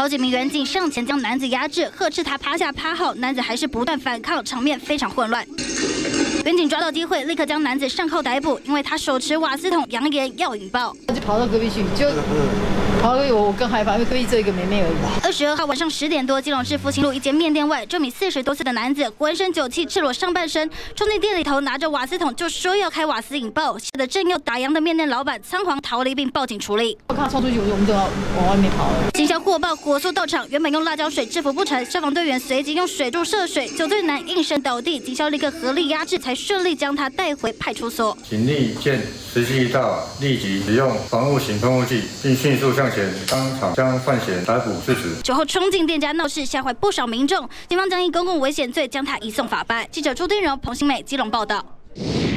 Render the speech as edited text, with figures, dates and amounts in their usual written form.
好几名员警上前将男子压制，呵斥他趴下趴好，男子还是不断反抗，场面非常混乱。员警抓到机会，立刻将男子上铐逮捕，因为他手持瓦斯桶，扬言要引爆。 就跑到隔壁去，就跑到隔壁，我更害怕，因为隔壁只有一个妹妹而已。 22号晚上10点多，基隆市复兴路一间面店外，这名40多岁的男子浑身酒气，赤裸上半身，冲进店里头，拿着瓦斯桶就说要开瓦斯引爆，吓得正要打烊的面店老板仓皇逃离并报警处理。 我看他冲出去，我们就要往外面跑了。 警消获报，火速到场，原本用辣椒水制服不成，消防队员随即用水柱射水，酒醉男应声倒地，警消立刻合力压制，才顺利将他带回派出所。 警力见时机一到，立即使用防护型喷雾剂，并迅速向前当场将犯嫌逮捕致死。 酒后冲进店家闹事，吓坏不少民众，警方将以公共危险罪将他移送法办。记者朱丁荣、彭新美基隆报道。